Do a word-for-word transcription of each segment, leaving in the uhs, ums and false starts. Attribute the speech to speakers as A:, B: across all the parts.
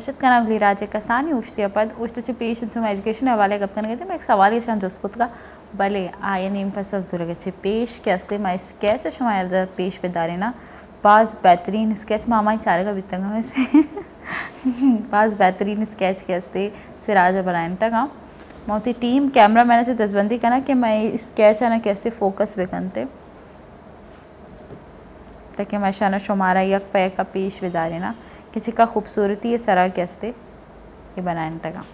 A: बशत कना अगली राजे कसानी उश्ती अपद उश्ती पेशेंट सुम एजुकेशन हवाले गप कन गए मैं एक सवाल यशान जोस्कुत का भले आये नीम पसब जुरगे पेश के असते मैं स्केच शुमायर पेश पे दारेना पास बेहतरीन स्केच मामा चारे का बितंगा में से पास बेहतरीन स्केच के असते सिराज बनाने तक मोती टीम कैमरा मैंने से दसबंदी करना कि मैं स्केच आना कैसे फोकस भी करते ताकि मैं शाना शुमारा यक पे का पेश विदारे ना कि चिका खूबसूरती है सरा कैसे ये बनाने तक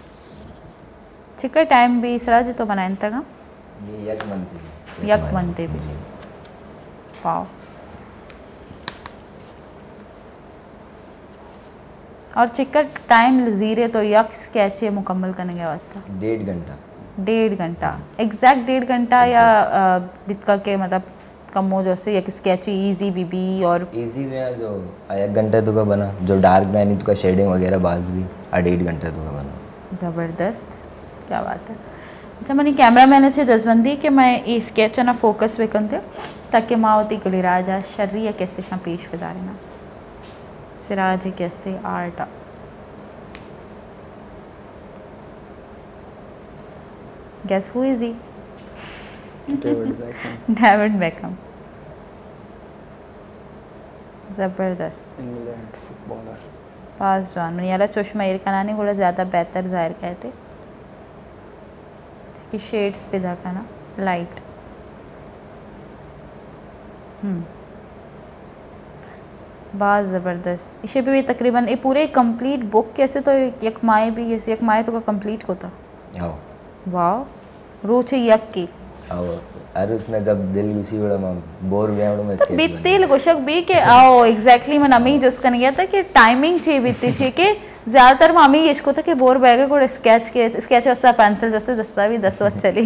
A: चिका टाइम भी सरा जो तो बनाने तक
B: ये यक बनते
A: यक बनते भी वाओ और चिक्कर टाइम लजीरे तो यक स्केच मुकम्मल करने के वास्ता
B: डेढ़ घंटा
A: डेढ़ घंटा एग्जैक्ट डेढ़ घंटा या बित करके मतलब कम हो जैसे एक स्केच इजी भी भी और
B: इजी में जो एक घंटा तो का बना जो डार्क मैनी तो का शेडिंग वगैरह बाज भी आ डेढ़ घंटा तो का बना
A: ज़बरदस्त क्या बात है अच्छा मैंने कैमरा मैन अच्छे दसबंदी कि मैं ये स्केच ना फोकस वे करते ताकि माँ होती गली राजा शर्री या कैसे शाम पेश बता ना सिराज कैसे art Guess who is he?
C: David Beckham
A: David Beckham ज़बरदस्त
C: इंग्लैंड फुटबॉलर
A: पास जॉन मैंने याला चश्मा एर कनानी थोड़ा ज़्यादा बेहतर जाहिर कहते कि शेड्स पे देखा ना लाइट हम्म बहुत ज़बरदस्त इसे भी तकरीबन ये पूरे कंप्लीट बुक कैसे तो एक माए भी कैसे एक माए तो का कंप्लीट होता
B: आओ
A: वाह रोचे यक की
B: आओ अरे उसने जब दिल उसी बड़ा मैं बोर गया बड़ा मैं स्केच
A: बीतते लगोशक भी के आओ एग्जैक्टली मैं नमी जो उसका नहीं था कि टाइमिंग चाहिए बीतती चाहिए कि ज़्यादातर मामी ये इसको था कि बोर बैगे को स्केच के स्केच वास्ता पेंसिल जैसे दस्ता भी दस वक्त चली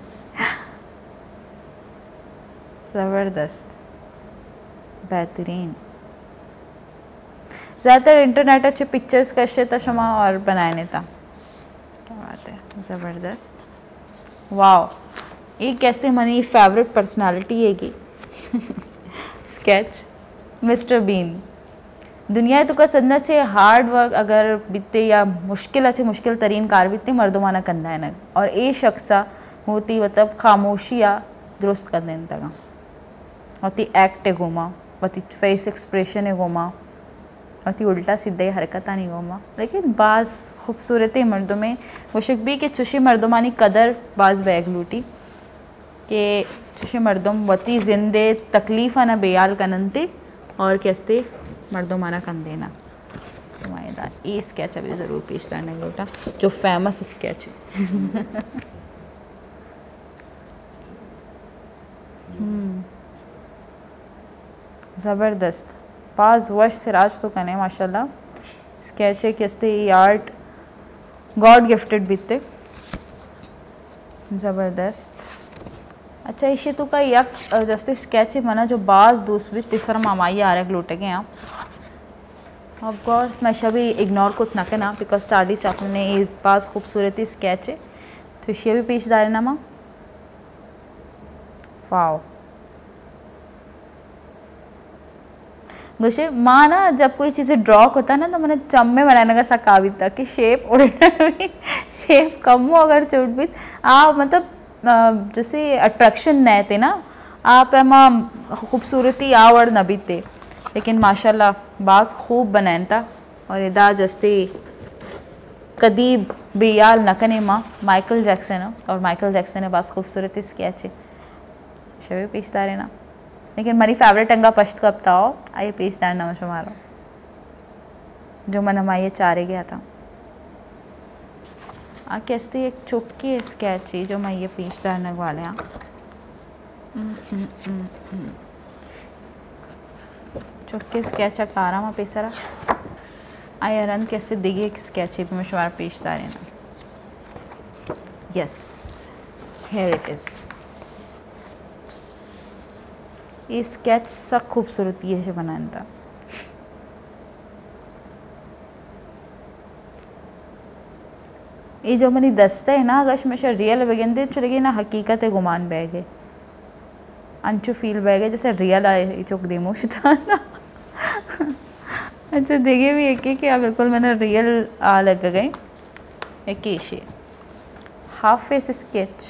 A: ज़बरदस्त बेहतरीन ज़्यादातर इंटरनेट अच्छे पिक्चर्स कशे था शमा और बनाए नहीं था क्या बात है ज़बरदस्त वाओ ये कैसे मनी फेवरेट पर्सनालिटी है कि स्केच मिस्टर बीन दुनिया तो का सदना चे हार्ड वर्क अगर बीते या मुश्किल अच्छे मुश्किल तरीन कार बीते मर्दमाना कंधा है ना और ये शख्सा होती मतलब खामोशिया दुरुस्त कर देने तक होती एक्ट है घुमा होती फेस एक्सप्रेशन है घुमा होती उल्टा सीधे हरकत नहीं घुमा लेकिन बाज़ खूबसूरत मर्दों में वशक भी कि चुशी मर्दमानी कदर बाज़ बैग लूटी कि चुशी मर्दम वती जिंदे तकलीफ़ ना बेयाल कननते और कैसे मर्दों माना कन देना मायदा ये स्केच अभी ज़रूर पेश करने बेटा जो फेमस स्केच है ज़बरदस्त पास वश सिराज तो कने माशाल्लाह स्केच है कैसे ये आर्ट गॉड गिफ्टेड बीते ज़बरदस्त अच्छा इसे तो का यक जैसे स्केच है मना जो बाज दूसरी तीसरा मामाई आ रहा है लौटे गए आप ऑफ कोर्स मैं शभी इग्नोर कुछ ना करना बिकॉज चार्ली चाकू ने ये पास खूबसूरती स्केच है तो इसे भी पेश दारे ना माँ वाओ गुस्से माँ ना जब कोई चीज़ें ड्रॉ होता ना तो मैंने चम्मे बनाने का सकावी था कि शेप उल्टा भी शेप कम हो अगर चोट भी आप मतलब जैसे अट्रैक्शन नए थे ना आप एम खूबसूरती आवड़ नबी थे लेकिन माशाल्लाह बास खूब बनाए था और इदा जस्ते कदीब बेयाल नकने माँ माइकल जैक्सन और माइकल जैक्सन ने बास खूबसूरती स्केच है शबे पेशदार है ना लेकिन मेरी फेवरेट अंगा पश्त कब था आइए पेशदार ना शुमारो जो मन हमारे चारे गया था आ कैसे एक चुपकी स्केच है जो मैं ये पेशदार नगवाले हाँ चुपके स्केच कारा मैं पेशरा आया रन कैसे दिगे एक स्केच है मैं शुमार पेशदार है ना यस हेयर इट इज़ ये स्केच सब खूबसूरती है बनाने था ये जो मनी दस्ता है ना अगर मैं रियल बगेंदे चलेगी ना हकीकत है गुमान बैग है अंचु फील बैग है जैसे रियल आए चौक देमोश था ना अच्छा देखिए भी एक कि बिल्कुल मैंने रियल आ लग गए एक इशे हाफ फेस स्केच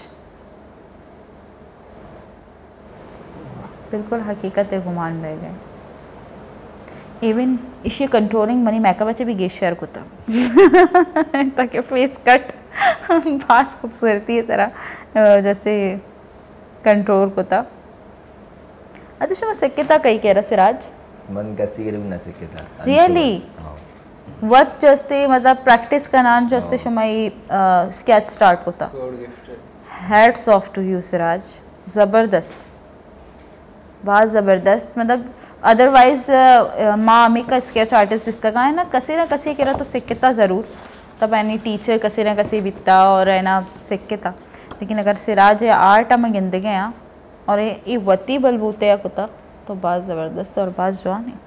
A: बिल्कुल हकीकत गुमान रह गए इवन इशे कंट्रोलिंग मनी मेकअप अच्छे भी गेश शेयर होता ताकि फेस कट बात खूबसूरती है तरह जैसे कंट्रोल होता अच्छा शो सिक्किता कई कह रहा सिराज
B: मन कसी करे भी ना सिक्किता
A: रियली वक्त जस्ते मतलब प्रैक्टिस का नाम जस्ते शमाई स्केच स्टार्ट होता hats off to you Siraj ज़बरदस्त बहुत ज़बरदस्त मतलब अदरवाइज माँ अम्मी का स्केच आर्टिस्ट इस तरह है ना कसी ना कसी कह रहा तो सिक्किता ज़रूर तब एनी टीचर कसी ना कसी बिता और है ना सिक्किता लेकिन अगर सिराज आर्ट हम गिनते गए हैं और ये वती बलबूते या कुता तो बहुत ज़बरदस्त और बहुत जवान है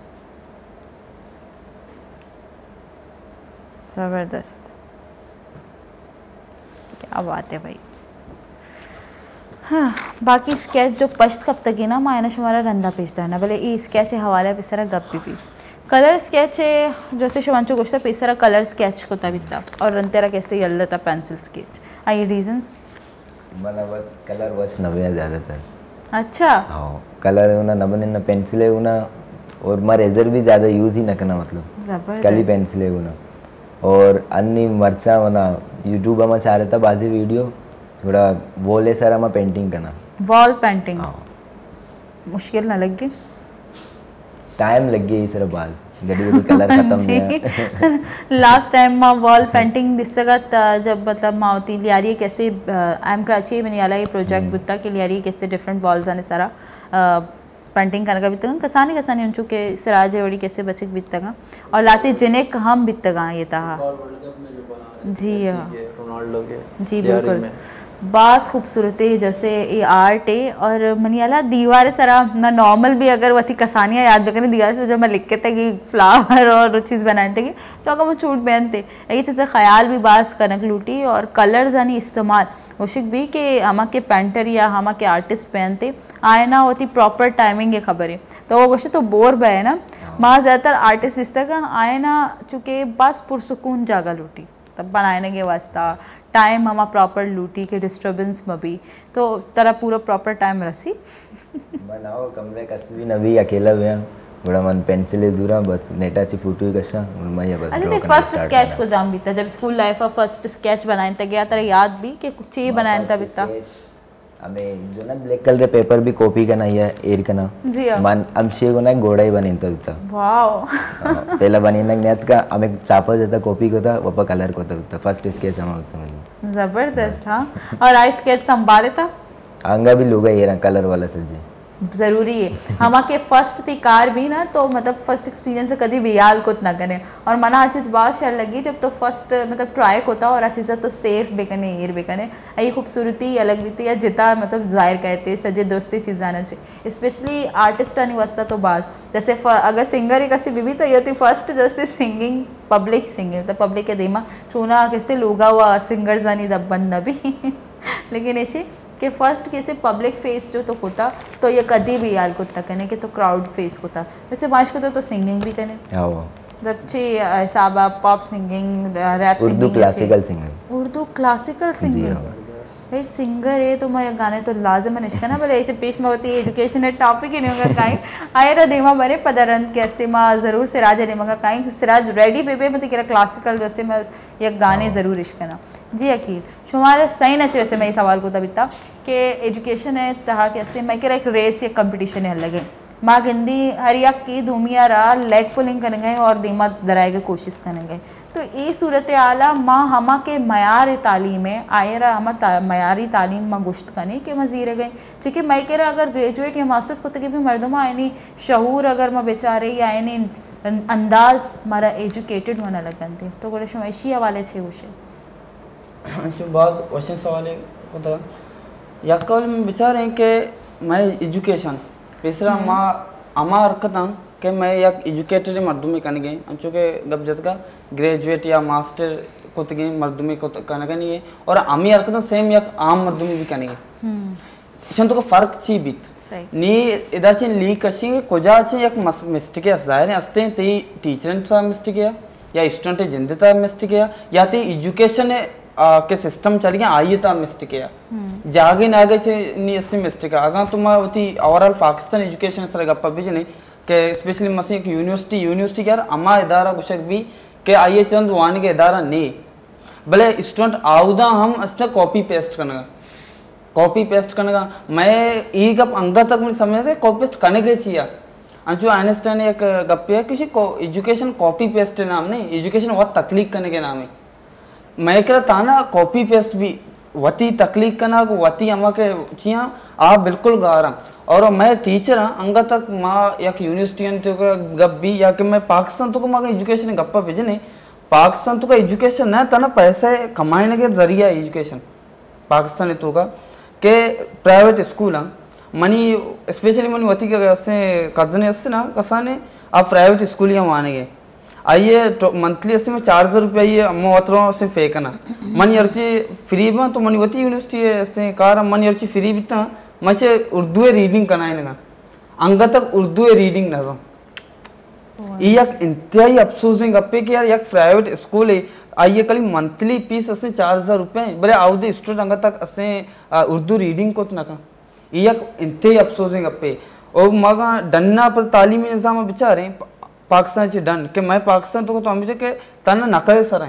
A: ज़बरदस्त क्या बात है भाई हाँ बाकी स्केच जो पश्त कब तक है ना मायना शुमारा रंदा पेशता है ना भले ये स्केच है हवाले पिसरा गप भी कलर स्केच है जैसे शुमांचो गोश्ता पिसरा कलर स्केच को तबिता और रंतेरा कैसे यल्ला था पेंसिल स्केच आई रीजंस
B: मला बस कलर बस नवे ज़्यादातर
A: अच्छा
B: हाँ कलर है ना नबने ना पेंसिल है ना और मार रेजर भी ज़्यादा यूज़ ही ना करना मतलब कली पेंसिल है ना और अन्य मर्चा वना यूट्यूब में चाह रहा था बाजी वीडियो थोड़ा वॉल है सारा में पेंटिंग करना
A: वॉल पेंटिंग
B: हाँ
A: मुश्किल ना लग गई
B: टाइम लग गया इस बाज गड़ी गड़ी कलर खत्म
A: जी लास्ट टाइम माँ वॉल पेंटिंग दिसगत जब मतलब मावती लियारी कैसे आई एम कराची मैंने याला ये प्रोजेक्ट बुत्ता के लियारी कैसे डिफरेंट वॉल्स आने सारा पेंटिंग करने का बीतगा कसानी कसानी उन चुके सिराज वड़ी कैसे बचे बीतगा और लाते जिन्हें हम बीतगा ये था जी हाँ
C: रोनाल्डो के
A: जी बिल्कुल बास खूबसूरती जैसे ये आर्ट है और मनियाला दीवार सरा ना नॉर्मल भी अगर वही कसानियाँ याद रखने दीवार से जब मैं लिख के थे कि फ्लावर और चीज़ बनाए थे तो अगर वो छूट पहनते ये चीज़ें ख्याल भी बास कनक लूटी और कलर्स यानी इस्तेमाल कोशिश भी कि हम के पेंटर या हम के आर्टिस्ट पहनते आए ना होती प्रॉपर टाइमिंग की खबर है तो वो कोशिश तो बोर बे है ना वहाँ ज़्यादातर आर्टिस्ट इस तरह आए ना चूँकि बस पुरसकून जागा लूटी तब बनाने के वास्ता टाइम हम प्रॉपर लूटी के डिस्टर्बेंस में भी तो तरह पूरा प्रॉपर टाइम रसी
B: बनाओ कमरे कस भी नवी अकेला हुआ बड़ा मन पेंसिल जूरा बस नेटा ची फोटो कशा और मैं ये बस
A: अरे नहीं फर्स्ट स्केच को जाम बीता जब स्कूल लाइफ का फर्स्ट स्केच बनाने तक गया तेरा याद भी कि कुछ ही बनाने तक बीता
B: हमें जो ना ब्लैक कलर के पेपर भी कॉपी करना है एयर करना
A: जी हां
B: मन अमशे को ना गोड़ा ही बने तब
A: वाओ
B: पहला बने ना नेत का हमें चापा जैसा कॉपी को था वो कलर को था फर्स्ट स्केच हम होता मतलब
A: जबरदस्त हां और आई स्केच संभाले था
B: आंगा भी लोगा ये कलर वाला सजे
A: ज़रूरी है हमा के फर्स्ट थी कार भी ना तो मतलब फर्स्ट एक्सपीरियंस से कभी भी याद कुछ ना करें और मना आ चीज़ बहुत शर लगी जब तो फर्स्ट मतलब ट्राई होता और आ चीज़ तो सेफ बेकने एर बेकने ये खूबसूरती अलग भी थी या जिता मतलब जाहिर कहते सजे दोस्ती चीज़ आना चाहिए स्पेशली आर्टिस्ट आने वास्ता तो बात जैसे अगर सिंगर ही कसी भी तो ये थी फर्स्ट जैसे सिंगिंग पब्लिक सिंगिंग मतलब पब्लिक के दिमा चूना कैसे लोगा हुआ सिंगर जानी दब बंद भी लेकिन ऐसे कि फर्स्ट कैसे पब्लिक फेस जो तो होता तो ये कभी भी याद कुत्ता करने के तो क्राउड फेस होता वैसे बाश को तो सिंगिंग भी करने जब चे साबा pop singing rap singing
B: Urdu classical singing
A: Urdu classical singing भाई सिंगर है तो मैं गाने तो लाजम निष्का ना बोले पेश में होती एजुकेशन है टॉपिक ही नहीं होगा कहीं आए रहा देमा बने पदरंत के अस्ते माँ ज़रूर सिराज है मगा कहीं सिराज रेडी बेबे मतलब कि क्लासिकल जो मैं ये गाने ज़रूर इश्कना जी अकील शुमारे सही नचे वैसे मैं ये सवाल को तब इतना कि एजुकेशन है तहा के अस्ते मैं कह रहा एक रेस या कंपटीशन है लगे माँ गिंदी हरिया की दूमिया रहा लेग पुलिंग करेंगे और दीमा दराए की कोशिश करेंगे तो ये सूरत आला माँ हमा के मयार तालीम में आए रहा हम मयारी तालीम माँ गुश्त करने के मजीर गए चूँकि मैं कह रहा अगर ग्रेजुएट या मास्टर्स को तक भी मर्दमा आए शहूर अगर मैं बेचारे या आए अंदाज हमारा एजुकेटेड होना लगन थे तो बड़े शमैशी हवाले छे उसे
D: जो बात क्वेश्चन सवाल को तरह या कल में विचार हैं कि मैं एजुकेशन तीसरा माँ अमा हरकत कि मैं एक एजुकेटेड मर्दुमी करने गई चूँकि गब जत का ग्रेजुएट या मास्टर को तगी मर्दुमी को करने नहीं है और अमी हरकत सेम एक आम मर्दुमी भी करने गई तो का फर्क ची बीत नी इदाची ली कशी कोजाची एक मिस्टेक है जाहिर है अस्ते ती टीचर सा मिस्टेक है या स्टूडेंट जिंदता मिस्टेक है या ती एजुकेशन के सिस्टम चल गया आई ता मिस्टेक है जागे नागे से नी अस्ते मिस्टेक है अगर तुम होती ओवरऑल पाकिस्तान एजुकेशन सर गप्पा भी नहीं के स्पेशली मसी एक यूनिवर्सिटी यूनिवर्सिटी यार अमा इदारा कुछ भी के आइए चंद वाणी के इदारा नहीं भले स्टूडेंट आउदा हम अस्ते कॉपी पेस्ट करना कॉपी पेस्ट करने का मैं ई गप अंगा तक मुझे समझ कॉपी पेस्ट करने के चाहिए अंचु आइंस्टाइन एक गप है किसी को एजुकेशन कॉपी पेस्ट नाम नहीं एजुकेशन बहुत तकलीफ करने के नाम है मैं कह था ना कॉपी पेस्ट भी वती तकलीफ करना को वती अम्मा के चिया आप बिल्कुल गा रहा और मैं टीचर हाँ अंगा तक माँ एक यूनिवर्सिटी तो गप भी या कि मैं पाकिस्तान तो को माँ एजुकेशन गप्पा भेजे नहीं पाकिस्तान तो का एजुकेशन है तना पैसे कमाने के जरिया एजुकेशन पाकिस्तान तो का के private school money specially money वती के कजन वस्ते ना कसाने आप प्राइवेट स्कूल या मानेंगे आइए मंथली अस्ते में चार हजार रुपये आइए अम्मा वतरों से फेंकना मनी अर्ची फ्री में तो मनी वती यूनिवर्सिटी ऐसे कार मनी अर्ची फ्री भी था मचे उर्दू रीडिंग करना है ना अंग तक उर्दू रीडिंग ना ये एक इंतहाई अफसोस है गप्पे कि यार एक प्राइवेट स्कूल है आइए कल मंथली फीस असे चार हजार रुपये भले आउदे स्टूडेंट अंग तक असे उर्दू रीडिंग को ना का ये एक इंतहाई अफसोस है गप्पे और मगा डन्ना पर तालीमी निज़ाम बेचारे पाकिस्तान से डन के मैं पाकिस्तान तो तो अमिचे के तना नकल सराय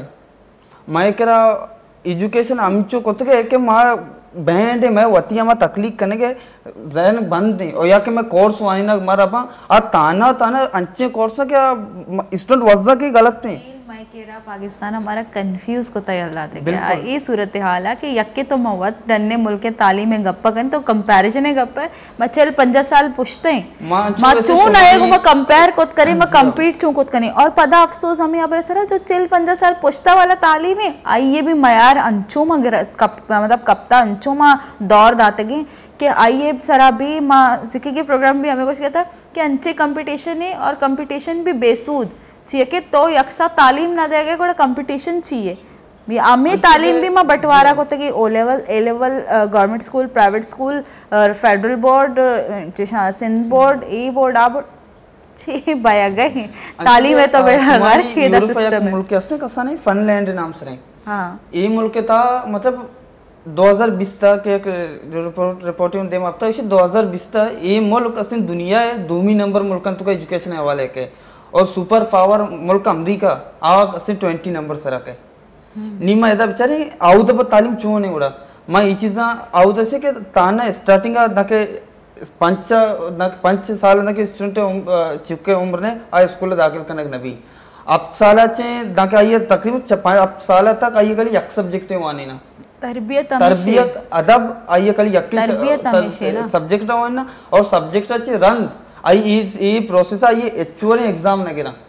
D: मैं करा एजुकेशन अमिचो को तो के माँ बैंड मैं वतिया में तकलीफ करने के रहन बंद नहीं और या कि मैं कोर्स वानी ना मारा पा आ ताना ताना अच्छे कोर्स क्या स्टूडेंट वजह की गलत नहीं
A: मैं कह रहा पाकिस्तान हमारा कंफ्यूज को तैयार लाते क्या ये सूरत हाल है कि यक्के तो मवत डन्ने मुल्क के तालीम में गप्पा करें तो कंपैरिजन है गप्पा है मैं चल पंजा साल पूछते हैं मां चूं आए को मैं कंपेयर कोत करें मैं कंपीट चूं कोत करें और पदा अफसोस हमें यहाँ पर सर जो चल पंजा साल पूछता वाला तालीम है आइए भी मयार अंचो में मतलब कप्ता अंचो में दौर दाते गए कि आइए सरा भी माँ जिक्र के प्रोग्राम भी हमें कुछ कहता कि अंचे कंपटीशन है और कंपटीशन भी बेसूद चाहिए कि तो यकसा तालीम ना देगा कोई कंपटीशन चाहिए आमी तालीम भी माँ बंटवारा को तो कि O level A level government school private school federal board Sindh board A board आ बोर्ड छे बाया गए तालीम है तो बड़ा घर खेदा सिस्टम है
D: मुल्क असने कसा नहीं फनलैंड नाम से रहे
A: हाँ
D: ये मुल्क था मतलब दो हज़ार बीस तक एक रिपोर्ट रिपोर्टिंग दे मापता है दो हज़ार बीस तक ये मुल्क असने दुनिया है दूमी नंबर मुल्कन तो का एजुकेशन हवाले के और सुपर पावर मुल्क अमेरिका आग असने ट्वेंटी नंबर से रखे नीमा इधर बेचारे आउद पर तालीम चुन नहीं उड़ा मैं ये चीज़ आउद से के ताना स्टार्टिंग ना के पंच ना पंच साल ना के स्टूडेंट चुके उम्र ने आ स्कूल दाखिल करने के नबी अब साल चे ना के आइए तकरीबन अब साल तक आइए कल एक सब्जेक्ट है वानी ना
A: तरबियत
D: तरबियत अदब आइए कल यक्की सब्जेक्ट है ना और सब्जेक्ट अच्छे रंग आई ये प्रोसेस ये एक्चुअली एग्जाम ना गिरा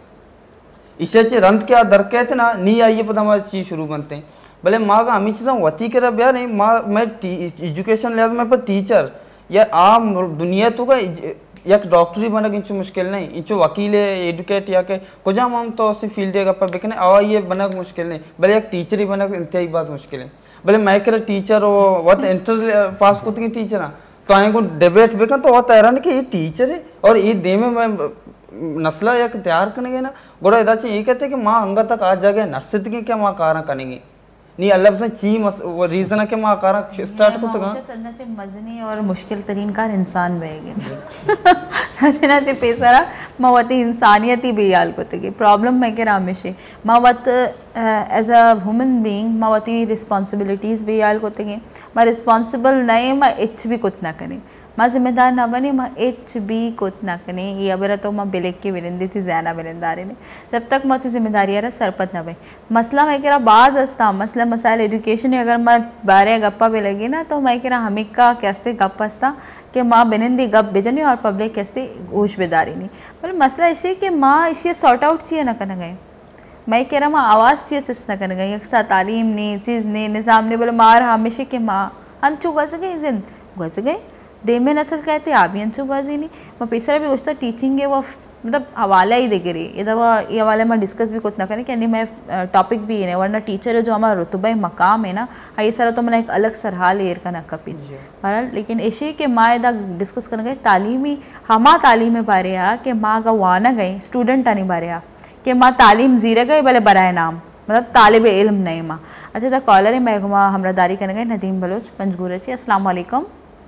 D: इसे अच्छे रंग क्या दर कहते ना नहीं आइए पता हमारी चीज शुरू बनते हैं भले माँ का हमें चीज़ वती कर यार नहीं माँ मैं एजुकेशन लिहाज में पर टीचर या आम दुनिया तो का एक डॉक्टर ही बना इंचो मुश्किल नहीं इंचो वकील है एडुकेट या के कुछ हम तो उसी फील्ड है पर बिकने आवा ये बना मुश्किल नहीं भले एक टीचर ही बना इंतहाई बात मुश्किल है भले मैं कह टीचर हो बहुत इंटर पास करते हैं टीचर ना तो आए को डिबेट बेका तो बहुत हैरान कि ये टीचर है और ये दे में मैं नस्ला या तैयार करने ना गोड़ा इधर से ये कहते हैं कि माँ अंगा तक आ जाएगा नर्सित के क्या माँ कारा करेंगे नहीं अल्लाह से ची मस वो रीजन है कि माँ कारा स्टार्ट को तो कहाँ
A: सन्ना से मजनी और मुश्किल तरीन कार इंसान बहेगे सचना से पेसरा मवती इंसानियत ही बेयाल को तक प्रॉब्लम मैं के रामेशे मवत एज अ वुमन बीइंग मवती रिस्पॉन्सिबिलिटीज़ बेयाल को तक मैं रिस्पॉन्सिबल नहीं मैं एच भी कुछ ना करें माँ जिम्मेदार ना बने माँ एच बी कुछ ना करें ये अबर तो माँ बिलेक की विरंदी थी जैना विरंदारे ने तब तक मत जिम्मेदारी यार सरपत ना भाई मसला मैं कह रहा बाज अस्ता मसला मसाइल एजुकेशन अगर मैं बारे गप्पा भी लगी ना तो मैं कह रहा हमें का कैसे गप अस्ता कि माँ बिनंदी गप बिजनी और पब्लिक कैसे गोश बेदारी नहीं पर मसला इसे कि माँ इसे सॉर्ट आउट चाहिए ना करना गए मैं कह रहा माँ आवाज़ चाहिए चिस ना करना गई अक्सर तालीम ने चीज़ ने निज़ाम ने बोले मार हमेशा कि माँ हम चुप गज गए जिंद गज गए दे में नस्ल कहते आप ही अंचु गजी नहीं मैं पेसरा भी उसका टीचिंग है वो मतलब हवाला ही देखे रही ये दवा ये हवाले में डिस्कस भी कुछ ना करें कि नहीं मैं टॉपिक भी है वरना टीचर है जो हमारा रुतबा मकाम है ना ये सारा तो मैंने एक अलग सरहा लेर का ना कपी बहरहाल लेकिन ऐसे कि माँ इदा डिस्कस करने गए तालीमी हमा तालीम में बारे आ कि माँ का वाना गई स्टूडेंट आनी बारे आ कि माँ तालीम जीरे गए भले बराए नाम मतलब तालिब इल्म नहीं माँ। अच्छा तो कॉलर है मैं घुमा हमरा दारी करने गए नदीम बलोच पंजगुरा जी। अस्सलाम वालेकुम।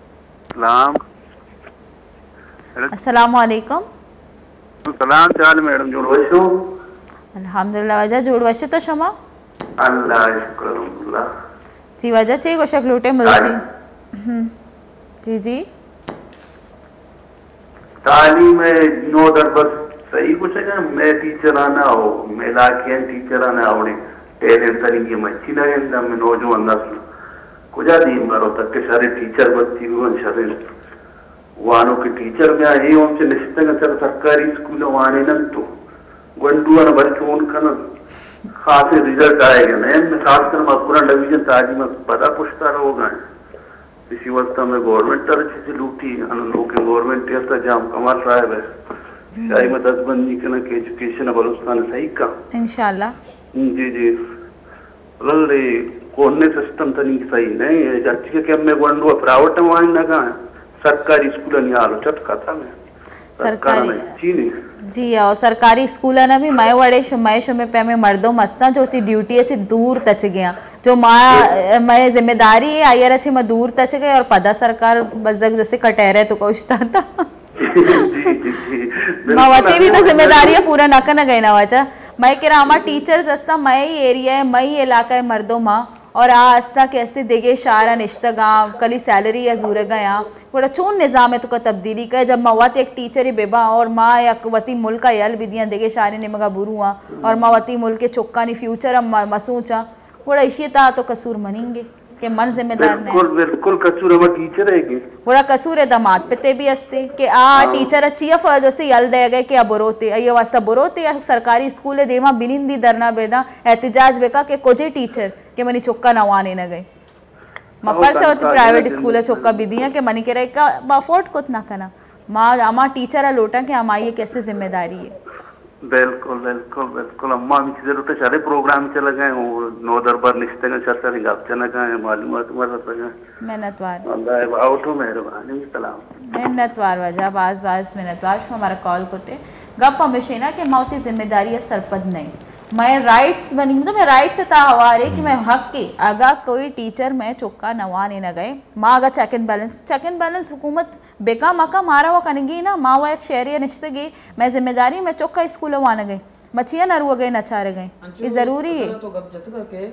A: अस्सलाम वालेकुम।
E: सलाम चाल मैडम जोड़ वशो
A: अल्हम्दुलिल्लाह वजह जोड़ वशे तो शमा
E: अल्लाह शुक्र अल्लाह
A: जी वजह चाहिए को शक लूटे मरुची जी जी
E: तालीम में नो दर बस सही कुछ है मैं टीचर आना हो मैं लाके टीचर आना आवड़े टैलेंट तरीके मच्छी ना है मैं नौजवान नस्ल कुछ दी मारो तक के सारे टीचर बच्ची हुए सारे वानों के टीचर में आए उनसे निश्चित सर सरकारी स्कूल वाने न तो गंडू और बच्चों उनका न खास रिजल्ट आएगा ना मैं खास कर पूरा डिवीजन ताजी में पता पुछता होगा इसी वक्त में गवर्नमेंट तरफ से लूटी लोग गवर्नमेंट टेस्ट जाम कमाल रहा है शाही में दस बंदी के ना के एजुकेशन बलुस्तान सही का
A: इंशाल्लाह
E: जी जी लल्ले कोने सिस्टम तो नहीं सही नहीं है अच्छी के मैं गंडू प्राइवेट में वाइन ना कहा सरकारी स्कूल नहीं आलो चटका था मैं
A: सरकारी
E: चीनी
A: जी और सरकारी स्कूल ना भी मैं वड़े मैं शुमे पे में मर्दों मस्ता जो थी ड्यूटी अच्छी दूर तच गया जो माँ मैं जिम्मेदारी है आयर अच्छी मैं दूर तच गए और पदा सरकार बजक जैसे कटहरे तो कोशता था मावती भी तो जिम्मेदारी है पूरा नका न गए ना वजह मैं कह रहा हमारा टीचर्स अस्ता मैं ही एरिया है मैं ही इलाका है मर्दों माँ और आ अस्ता के अस्ते देगे शारा निश्तगा कली सैलरी या जूर गया बड़ा चून निज़ाम है तो का तब्दीली का जब मवात एक टीचर ही बेबा और माँ या वती मुल्क का यल बिदियाँ देगे शारे ने मगा बुरुआ और मवाती मुल्क के चुक्का नहीं फ्यूचर अब मसूचा बड़ा इसी ता तो कसूर मनेंगे के मन जिम्मेदार नहीं
E: बिल्कुल बिल्कुल कसूर हमारा टीचर है कि
A: बड़ा कसूर है दामाद पे भी अस्ते के आ टीचर अच्छी फर्ज अस्ते यल दे गए कि बुरोते ये वास्ता बुरोते या सरकारी स्कूल है देवा बिनिंदी दरना बेदा एहतजाज बेका के कोजे टीचर के मनी चुक्का नवाने न गए मपर चाहो तो प्राइवेट स्कूल है चुक्का बिदिया के मनी के रहे का अफोर्ड कुछ ना करना माँ अमा टीचर है लोटा के हमारी ये कैसे जिम्मेदारी है
E: बिल्कुल बिल्कुल बिल्कुल अम्मा मिकी जरूरत है सारे प्रोग्राम चले गए वो नौ दरबार निश्चित का चर्चा नहीं गाप चला गए मालूमात तुम्हारा सगा
A: मेहनतवार
E: अल्लाह आउटो मेहरबानी सलाम
A: मेहनतवार वजह बाज बाज मेहनतवार हमारा कॉल कोते गप हमेशा ना कि मौती जिम्मेदारी है सरपद नहीं मैं राइट्स बनी तो मैं राइट से ता हवारे कि मैं हक के अगर कोई टीचर मैं चौका नवाने न गए माँ अगर check and balance check and balance हुकूमत बेका मका मारा हुआ करेंगी ना माँ वो एक शहरी निश्चित गई मैं जिम्मेदारी मैं चौका स्कूल वाने गई मचिया नरुआ गए नचारे गए ये जरूरी है
D: तो गप जत के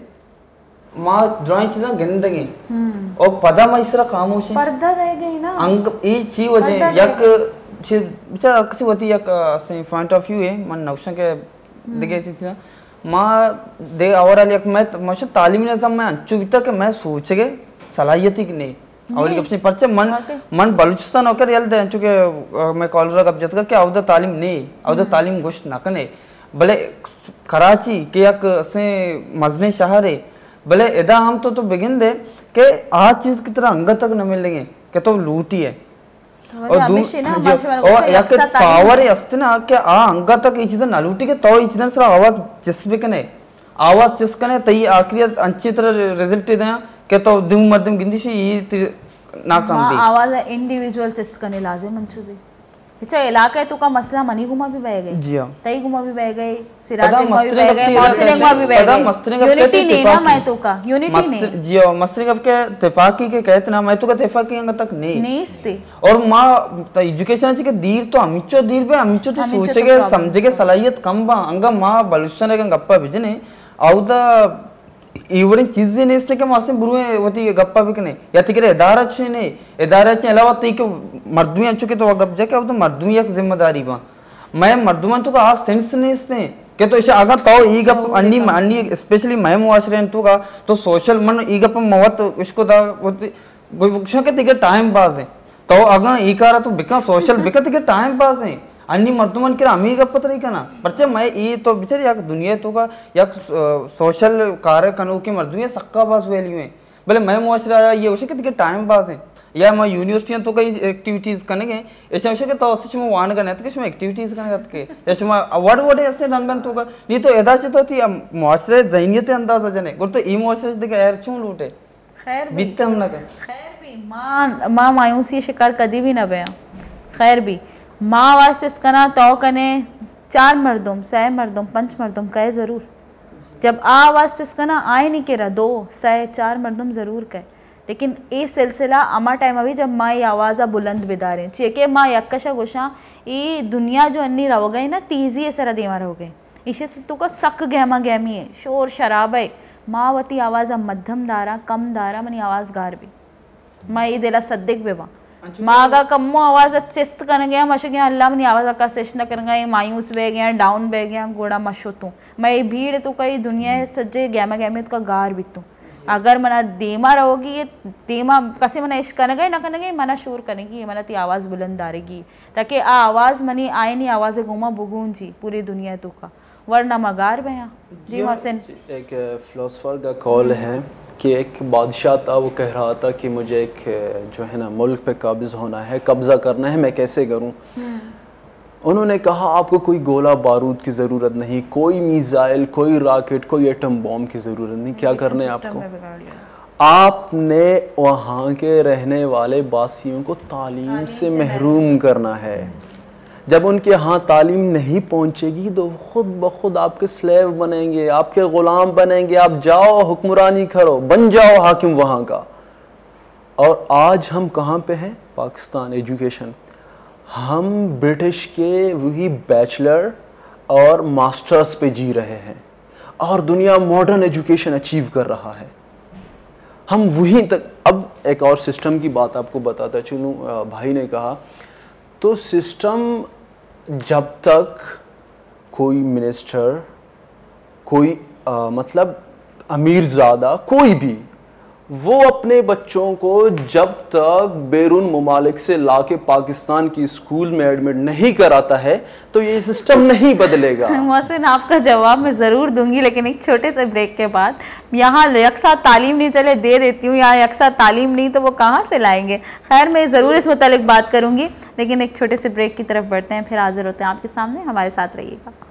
D: माँ ड्राइंग चीज़ गिनदगी और पदा में इस तरह खामोश
A: पर्दा रह गई ना
D: अंक ये चीज वजह यक बेचारा किसी होती यक से पॉइंट ऑफ व्यू है मन नौशा के दिखे थी माँ दे और यक मैं मशा तालीमी निज़ाम में अंचु बिता के मैं सोच के सलाहियत ही नहीं और ये अपने पर्चे मन मन बलूचिस्तान होकर यल दे अंचु के मैं कॉलर का जत का क्या अवधा तालीम नहीं अवधा तालीम गोश्त ना कने भले कराची के यक से मजने शहर है भले इदा हम तो तो बिगिन दे के आज चीज की तरह अंग तक न मिलेंगे के तो लूटी है और दूर और याक पावर है अस्ते ना के आ अंग तक ये चीज ना लूटी के तो ये चीज सर आवाज जिस भी कने आवाज जिस कने तई आखिरी अच्छी तरह रिजल्ट दे के तो दुम मध्यम गिंदी से ये नाकाम दी
A: आवाज इंडिविजुअल टेस्ट करने लाजिम मंसूबे अच्छा इलाका है तो का मसला मनी घुमा भी बह गए
D: जी हां
A: तई घुमा भी बह गए सिराज घुमा भी बह गए मौसले घुमा भी बह गए यूनिटी नहीं ना मैं तो का यूनिटी नहीं
D: जी हां मसले कब के इत्तेफाकी के कहते ना मैं तो का इत्तेफाकी अंग तक नहीं
A: नहीं इसते और
D: मां एजुकेशन ची के दीर तो अमिचो दीर पे अमिचो तो सोचे के समझे के सलाहियत कम बा अंग मां बलुस्तान के गप्पा बिजने औदा इवड़ी चीजें नहीं इसलिए कि मासे बुरुए वती गप्पा भी कने या तिकरे इदारा छे नहीं इदारा छे अलावा ती के मर्दुई अंचो के तो गप जाके अब तो मर्दुई एक जिम्मेदारी बा मैं मर्दुमन तो का आज सेंस नहीं इसने के तो इसे अगर तो ई गप अन्नी अन्नी स्पेशली मैं मुआशरे तो का तो सोशल मन ई गप मवत इसको दा कोई बुक्शा के तिके टाइम पास है तो अगर ई कारा तो बिका सोशल बिका तिके टाइम पास है अन्नी मर्दुमन के अमी गप तरी का ना परचे मैं ई तो बिचारी याक दुनिया तो का याक सोशल कार्य कनो के मर्दुई सक्का पास वैल्यू है भले मैं मुआशरा ये उसे के तिके टाइम पास है या मैं यूनिवर्सिटी तो कई एक्टिविटीज करेंगे ऐसे ऐसे के तो उससे मैं वान करने तो किस में एक्टिविटीज करने करते के ऐसे मैं अवार्ड वर्ड ऐसे रन करने तो का नहीं तो एदा से तो थी मुआशरे ज़हनियत अंदाज़ा जने गुर तो ई मुआशरे देख यार क्यों लूटे
A: खैर
D: बीतते हम ना कर
A: खैर भी माँ माँ मायूसी शिकार कदी भी न बया खैर भी माँ वास्ते इसकना तो कने चार मर्दुम सह मर्दुम पंच मर्दुम कहे ज़रूर जब आ वास्ते इसकना आए नहीं केरा दो सह चार मर्दुम ज़रूर कहे लेकिन ये सिलसिला अमा टाइम अभी जब माँ ये आवाज़ बुलंद बिदारे चेके माँ यक्कशा गोशा ये दुनिया जो अन्नी रह गई ना तीजी ऐसा देवा रह गए इसे से तू का सक गहमा गहमी है शोर शराब है माँ वती आवाज़ मध्यम दारा कम दारा मनी आवाज़ गार भी माँ ये दिला सद्दिक बेवा माँ का कम्मो आवाज़ चिस्त कर गया मशे गया अल्लाह मनी आवाज़ का सेशन कर गया मायूस बह गया डाउन बह गया गोड़ा मशो तू मैं ये भीड़ तो कई दुनिया सज्जे गहमा गहमी तो का गार भी तू अगर मना देमा रहोगी ये देमा कसे मना इश्क करेगा ना करेंगे मना शोर करेगी मना ती आवाज़ बुलंद डालेगी ताकि आ आवाज़ मनी आए नहीं आवाज़ घुमा बुगून जी पूरी दुनिया तो का वरना मगार बया जी मोहसिन
C: एक फिलोसफर का कॉल है कि एक बादशाह था वो कह रहा था कि मुझे एक जो है ना मुल्क पे काबिज होना है कब्ज़ा करना है मैं कैसे करूं उन्होंने कहा आपको कोई गोला बारूद की ज़रूरत नहीं कोई मिसाइल कोई रॉकेट कोई एटम बॉम्ब की ज़रूरत नहीं क्या करना है आपको आपने वहाँ के रहने वाले बासियों को तालीम से महरूम करना है जब उनके यहाँ तालीम नहीं पहुँचेगी तो खुद ब खुद आपके स्लेव बनेंगे आपके ग़ुलाम बनेंगे आप जाओ हुक्मरानी करो बन जाओ हाकिम वहाँ का और आज हम कहाँ पे हैं पाकिस्तान एजुकेशन हम ब्रिटिश के वही बैचलर और मास्टर्स पे जी रहे हैं और दुनिया मॉडर्न एजुकेशन अचीव कर रहा है हम वहीं तक अब एक और सिस्टम की बात आपको बताता चलूँ भाई ने कहा तो सिस्टम जब तक कोई मिनिस्टर कोई आ, मतलब अमीर ज़्यादा कोई भी वो अपने बच्चों को जब तक बैरून ममालिक से लाके पाकिस्तान की स्कूल में एडमिट नहीं कराता है तो ये सिस्टम नहीं बदलेगा।
A: मोहसिन आपका जवाब मैं ज़रूर दूंगी लेकिन एक छोटे से ब्रेक के बाद यहाँ यकसा तालीम नहीं चले दे देती हूँ यहाँ यकसा तालीम नहीं तो वो कहाँ से लाएंगे। खैर मैं ज़रूर इस मुतालिक बात करूँगी लेकिन एक छोटे से ब्रेक की तरफ बढ़ते हैं फिर हाजिर होते हैं आपके सामने हमारे साथ रहिएगा।